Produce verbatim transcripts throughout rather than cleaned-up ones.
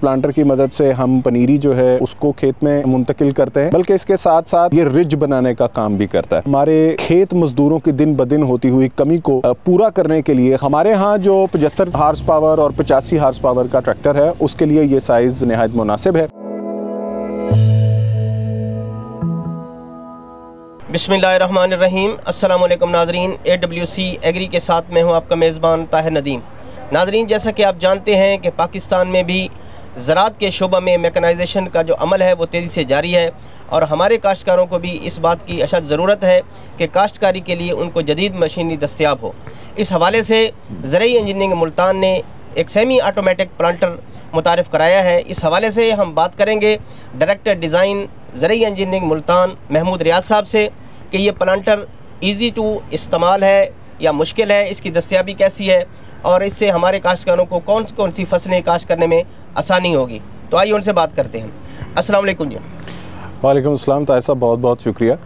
Transplanter की मदद से हम पनीरी जो है उसको खेत में मुंतकिल करते हैं, बल्कि इसके साथ साथ ये रिज बनाने का काम भी करता है। हमारे खेत मजदूरों की दिन ब दिन होती हुई कमी को पूरा करने के लिए हमारे यहाँ जो पचहत्तर हार्स पावर और पचासी हार्स पावर का ट्रैक्टर है उसके लिए ये साइज निहायत मुनासिब है। बिस्मिल्लाहिर्रहमानिर्रहीम। अस्सलाम वालेकुम नाजरीन, ए डब्ल्यू सी एग्री के साथ मैं हूँ आपका मेज़बान ताहिर नदीम। नाजरीन, जैसा कि आप जानते हैं कि पाकिस्तान में भी ज़राअत के शोबा में मैकेनाइजेशन का जो अमल है वो तेज़ी से जारी है और हमारे काश्तकारों को भी इस बात की अशद ज़रूरत है कि काश्तकारी के लिए उनको जदीद मशीनरी दस्तयाब हो। इस हवाले से ज़रई इंजीनियरिंग मुल्तान ने एक सेमी ऑटोमेटिक प्लांटर मुतारिफ़ कराया है। इस हवाले से हम बात करेंगे डायरेक्टर डिज़ाइन ज़रई इंजीनियरिंग मुल्तान महमूद रियाज साहब से कि ये प्लांटर ईज़ी टू इस्तेमाल है या मुश्किल है, इसकी दस्तयाबी कैसी है और इससे हमारे काश्तकारों को कौन कौन सी फसलें काश्त करने में आसानी होगी। तो आइए उनसे बात करते हैं। अस्सलाम वालेकुम जी। वालेकुम अस्सलाम ताहिर साहब, बहुत बहुत शुक्रिया।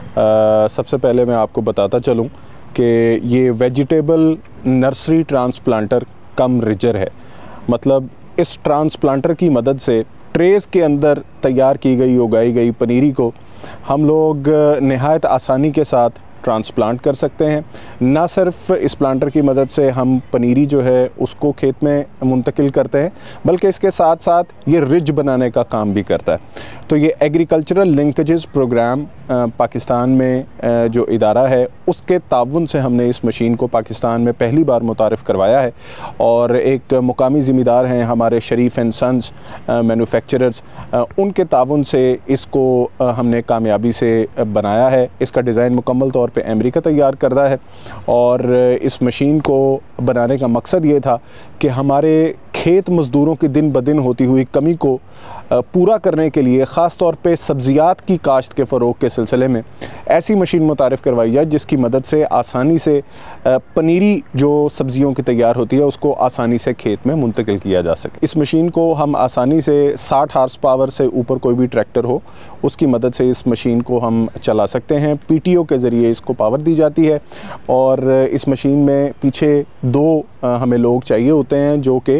आ, सबसे पहले मैं आपको बताता चलूँ कि ये वेजिटेबल नर्सरी ट्रांसप्लांटर कम रिजर है। मतलब इस ट्रांसप्लांटर की मदद से ट्रेस के अंदर तैयार की गई उगाई गई पनीरी को हम लोग नहायत आसानी के साथ ट्रांसप्लांट कर सकते हैं। ना सिर्फ इस प्लांटर की मदद से हम पनीरी जो है उसको खेत में मुंतकिल करते हैं, बल्कि इसके साथ साथ ये रिज बनाने का काम भी करता है। तो ये एग्रीकल्चरल लिंकेजेस प्रोग्राम पाकिस्तान में जो इदारा है उसके ताउन से हमने इस मशीन को पाकिस्तान में पहली बार मुतारिफ़ करवाया है और एक मुकामी ज़िम्मेदार हैं हमारे शरीफ एंड सन्स मैन्युफैक्चरर्स, उनके ताउन से इसको हमने कामयाबी से बनाया है। इसका डिज़ाइन मुकम्मल तौर पे अमेरिका तैयार करता है और इस मशीन को बनाने का मकसद ये था कि हमारे खेत मज़दूरों की दिन ब दिन होती हुई कमी को पूरा करने के लिए ख़ास तौर पे सब्ज़ियात की काश्त के फ़रोग़ के सिलसिले में ऐसी मशीन मुतारिफ़ करवाई जाए जिसकी मदद से आसानी से पनीरी जो सब्ज़ियों की तैयार होती है उसको आसानी से खेत में मुंतकिल किया जा सके। इस मशीन को हम आसानी से साठ हार्स पावर से ऊपर कोई भी ट्रैक्टर हो उसकी मदद से इस मशीन को हम चला सकते हैं। पी टी ओ के ज़रिए इसको पावर दी जाती है और इस मशीन में पीछे दो हमें लोग चाहिए होते हैं जो कि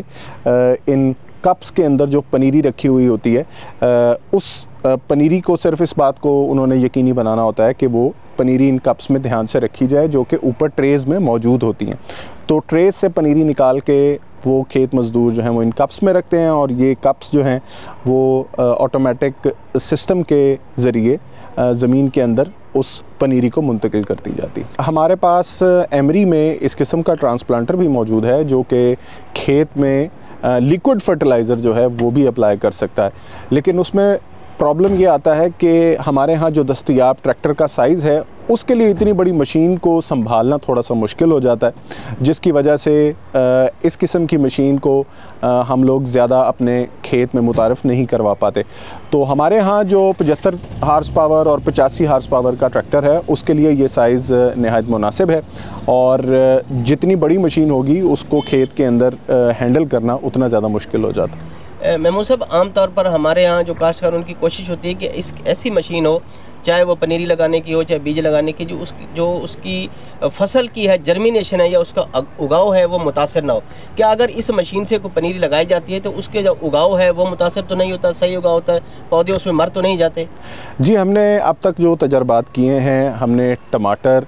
इन कप्स के अंदर जो पनीरी रखी हुई होती है उस पनीरी को सिर्फ इस बात को उन्होंने यकीनी बनाना होता है कि वो पनीरी इन कप्स में ध्यान से रखी जाए जो कि ऊपर ट्रेज़ में मौजूद होती हैं। तो ट्रेज़ से पनीरी निकाल के वो खेत मज़दूर जो हैं वो इन कप्स में रखते हैं और ये कप्स जो हैं वो ऑटोमेटिक सिस्टम के ज़रिए ज़मीन के अंदर उस पनीरी को मुंतकिल करती जाती है। हमारे पास एमरी में इस किस्म का ट्रांसप्लांटर भी मौजूद है जो कि खेत में लिक्विड फर्टिलाइज़र जो है वो भी अप्लाई कर सकता है, लेकिन उसमें प्रॉब्लम ये आता है कि हमारे यहाँ जो दस्तयाब ट्रैक्टर का साइज़ है उसके लिए इतनी बड़ी मशीन को संभालना थोड़ा सा मुश्किल हो जाता है, जिसकी वजह से इस किस्म की मशीन को हम लोग ज़्यादा अपने खेत में मुतारिफ़ नहीं करवा पाते। तो हमारे यहाँ जो पचहत्तर हार्स पावर और पचासी हार्स पावर का ट्रैक्टर है उसके लिए ये साइज़ नहायत मुनासिब है और जितनी बड़ी मशीन होगी उसको खेत के अंदर हैंडल करना उतना ज़्यादा मुश्किल हो जाता है। महमूद साहब, आम तौर पर हमारे यहाँ जो काश्तकार उनकी कोशिश होती है कि इस ऐसी मशीन हो, चाहे वो पनीरी लगाने की हो चाहे बीज लगाने की, जो उसकी जो उसकी फसल की है जर्मिनेशन है या उसका उगाव है वो मुतासर ना हो। क्या अगर इस मशीन से कोई पनीरी लगाई जाती है तो उसके जो उगाव है वो मुतासर तो नहीं होता, सही उगाव होता है, पौधे उसमें मर तो नहीं जाते? जी, हमने अब तक जो तजर्बात किए हैं, हमने टमाटर,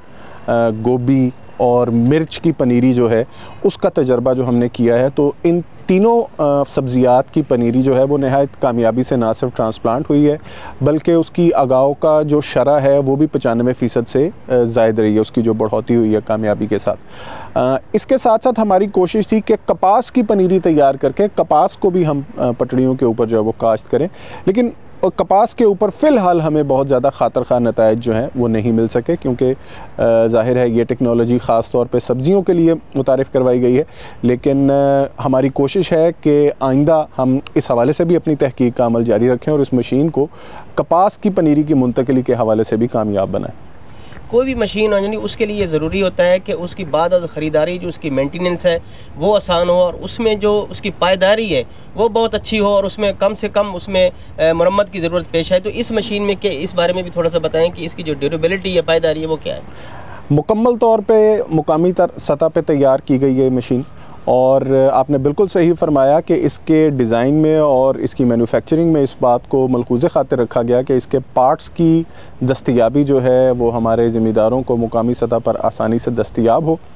गोभी और मिर्च की पनीरी जो है उसका तजर्बा जो हमने किया है, तो इन तीनों सब्ज़ियात की पनीरी जो है वो नहायत कामयाबी से ना सिर्फ ट्रांसप्लांट हुई है बल्कि उसकी अगाव का जो शरह है वो भी पचानवे फ़ीसद से ज़ायद रही है, उसकी जो बढ़ोतरी हुई है कामयाबी के साथ। इसके साथ साथ हमारी कोशिश थी कि कपास की पनीरी तैयार करके कपास को भी हम पटड़ियों के ऊपर जो है वो काश्त करें, लेकिन और कपास के ऊपर फ़िलहाल हमें बहुत ज़्यादा ख़ातर ख़ा नताइज जो हैं वो नहीं मिल सके, क्योंकि ज़ाहिर है ये टेक्नोलॉजी ख़ास तौर पे सब्ज़ियों के लिए मुतारिफ़ करवाई गई है। लेकिन हमारी कोशिश है कि आइंदा हम इस हवाले से भी अपनी तहकीक का अमल जारी रखें और इस मशीन को कपास की पनीरी की मुंतकिली के हवाले से भी कामयाब बनाएं। कोई भी मशीन हो यानी उसके लिए ज़रूरी होता है कि उसकी बाद ख़रीदारी जो उसकी मेंटेनेंस है वो आसान हो और उसमें जो उसकी पायदारी है वो बहुत अच्छी हो और उसमें कम से कम उसमें मरम्मत की ज़रूरत पेश आए। तो इस मशीन में के इस बारे में भी थोड़ा सा बताएं कि इसकी जो ड्यूरेबिलिटी है, पायदारी है, वो क्या है? मुकम्मल तौर पे मुकामी सतह पे तैयार की गई ये मशीन और आपने बिल्कुल सही फरमाया कि इसके डिज़ाइन में और इसकी मैन्युफैक्चरिंग में इस बात को मलहूज़े खातिर रखा गया कि इसके पार्ट्स की दस्तयाबी जो है वो हमारे ज़िम्मेदारों को मुकामी सतह पर आसानी से दस्तयाब हो।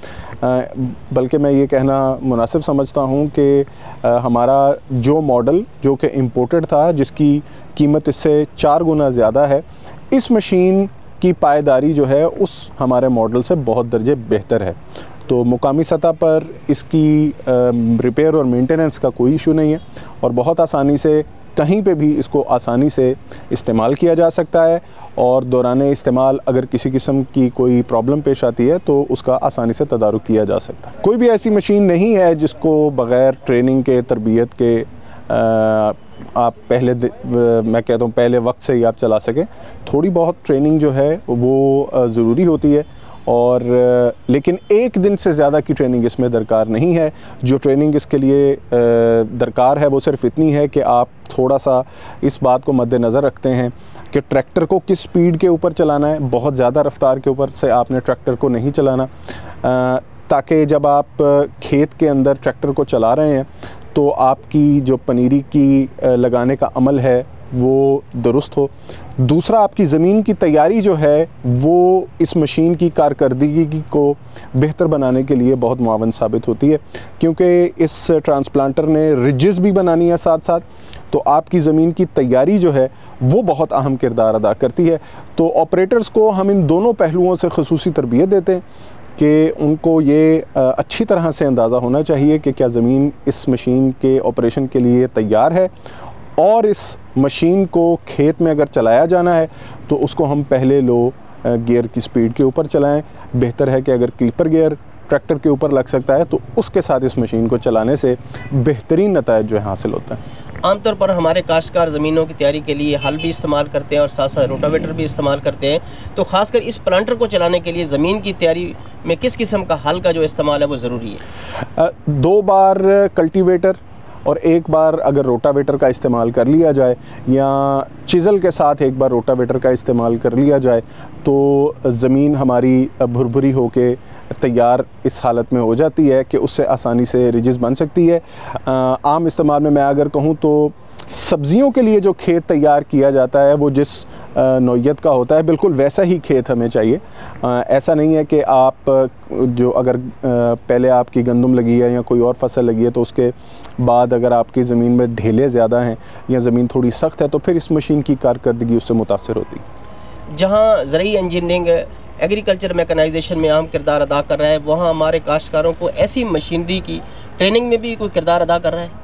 बल्कि मैं ये कहना मुनासिब समझता हूँ कि हमारा जो मॉडल जो कि इम्पोर्टेड था, जिसकी कीमत इससे चार गुना ज़्यादा है, इस मशीन की पायदारी जो है उस हमारे मॉडल से बहुत दर्जे बेहतर है। तो मुकामी सतह पर इसकी रिपेयर और मेंटेनेंस का कोई इशू नहीं है और बहुत आसानी से कहीं पे भी इसको आसानी से इस्तेमाल किया जा सकता है और दौरान इस्तेमाल अगर किसी किस्म की कोई प्रॉब्लम पेश आती है तो उसका आसानी से तदारुक किया जा सकता है। कोई भी ऐसी मशीन नहीं है जिसको बग़ैर ट्रेनिंग के, तरबियत के आ, आप पहले मैं कहता हूँ पहले वक्त से ही आप चला सकें। थोड़ी बहुत ट्रेनिंग जो है वो ज़रूरी होती है और लेकिन एक दिन से ज़्यादा की ट्रेनिंग इसमें दरकार नहीं है। जो ट्रेनिंग इसके लिए दरकार है वो सिर्फ इतनी है कि आप थोड़ा सा इस बात को मद्देनज़र रखते हैं कि ट्रैक्टर को किस स्पीड के ऊपर चलाना है। बहुत ज़्यादा रफ्तार के ऊपर से आपने ट्रैक्टर को नहीं चलाना, ताकि जब आप खेत के अंदर ट्रैक्टर को चला रहे हैं तो आपकी जो पनीरी की लगाने का अमल है वो दुरुस्त हो। दूसरा, आपकी ज़मीन की तैयारी जो है वो इस मशीन की कारकर्दगी को बेहतर बनाने के लिए बहुत मुआवन साबित होती है, क्योंकि इस ट्रांसप्लांटर ने रिजेस भी बनानी है साथ साथ, तो आपकी ज़मीन की तैयारी जो है वो बहुत अहम किरदार अदा करती है। तो ऑपरेटर्स को हम इन दोनों पहलुओं से ख़ुसूसी तरबियत देते हैं कि उनको ये अच्छी तरह से अंदाज़ा होना चाहिए कि क्या ज़मीन इस मशीन के ऑपरेशन के लिए तैयार है, और इस मशीन को खेत में अगर चलाया जाना है तो उसको हम पहले लो गियर की स्पीड के ऊपर चलाएं। बेहतर है कि अगर क्लिपर गियर ट्रैक्टर के ऊपर लग सकता है तो उसके साथ इस मशीन को चलाने से बेहतरीन नताइज जो है हासिल होता है। आमतौर पर हमारे काश्तकार ज़मीनों की तैयारी के लिए हल भी इस्तेमाल करते हैं और साथ साथ रोटावेटर भी इस्तेमाल करते हैं, तो ख़ासकर इस प्लांटर को चलाने के लिए ज़मीन की तैयारी में किस किस्म का हल का जो इस्तेमाल है वो ज़रूरी है? दो बार कल्टीवेटर और एक बार अगर रोटावेटर का इस्तेमाल कर लिया जाए या चिज़ल के साथ एक बार रोटावेटर का इस्तेमाल कर लिया जाए तो ज़मीन हमारी भुरभुरी होके तैयार इस हालत में हो जाती है कि उससे आसानी से रिजेस बन सकती है। आम इस्तेमाल में मैं अगर कहूँ तो सब्ज़ियों के लिए जो खेत तैयार किया जाता है वो जिस नौइयत का होता है बिल्कुल वैसा ही खेत हमें चाहिए। ऐसा नहीं है कि आप जो अगर पहले आपकी गंदम लगी है या कोई और फसल लगी है तो उसके बाद अगर आपकी ज़मीन में ढेले ज़्यादा हैं या ज़मीन थोड़ी सख्त है तो फिर इस मशीन की कारकर्दगी उससे मुतासर होती है। जहाँ ज़रूरी इंजीनियरिंग एग्रीकल्चर मैकेनाइजेशन में अहम किरदार अदा कर रहा है, वहाँ हमारे काश्तकारों को ऐसी मशीनरी की ट्रेनिंग में भी कोई किरदार अदा कर रहा है?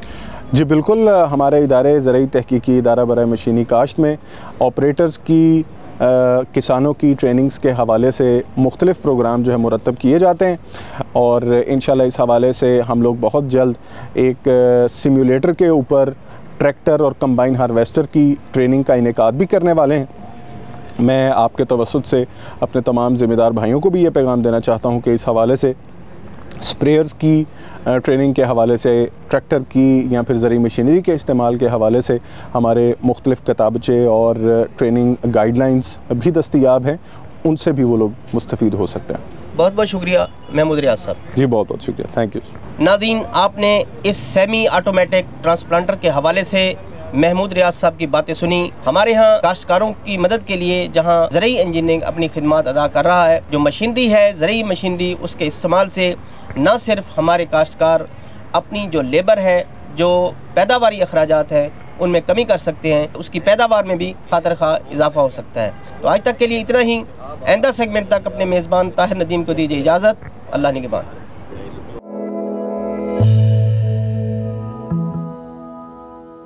जी बिल्कुल, हमारे इदारे ज़रूरी तहकीकी इदारा बराए मशीनी काश्त में ऑपरेटर्स की आ, किसानों की ट्रेनिंग्स के हवाले से मुख्तलिफ़ प्रोग्राम जो है मुरतब किए जाते हैं और इंशाल्लाह इस हवाले से हम लोग बहुत जल्द एक सिम्युलेटर के ऊपर ट्रैक्टर और कंबाइन हार्वेस्टर की ट्रेनिंग का इनेकाद भी करने वाले हैं। मैं आपके तवस्सुत से अपने तमाम ज़िम्मेदार भाइयों को भी ये पैगाम देना चाहता हूँ कि इस हवाले से स्प्रेयर्स की ट्रेनिंग के हवाले से, ट्रैक्टर की या फिर ज़रूरी मशीनरी के इस्तेमाल के हवाले से हमारे मुख्तलिफ़ किताबचे और ट्रेनिंग गाइडलाइंस भी दस्तयाब हैं, उनसे भी वो लोग मुस्तफ़ीद हो सकते हैं। बहुत बहुत शुक्रिया महमूद रियाज साहब। जी बहुत बहुत शुक्रिया, थैंक यू। नाज़रीन, आपने इस सेमी ऑटोमेटिक ट्रांसप्लांटर के हवाले से महमूद रियाज साहब की बातें सुनी। हमारे यहाँ काश्तकारों की मदद के लिए जहाँ ज़रूरी इंजीनियरिंग अपनी खिदमत अदा कर रहा है, जो मशीनरी है ज़रूरी मशीनरी, उसके इस्तेमाल से न सिर्फ हमारे काश्तकार अपनी जो लेबर है, जो पैदावारी अखराजात हैं उनमें कमी कर सकते हैं, उसकी पैदावार में भी खातर खा इजाफा हो सकता है। तो आज तक के लिए इतना ही। आइंदा सेगमेंट तक अपने मेज़बान ताहिर नदीम को दीजिए इजाज़त। अल्लाह निगहबान।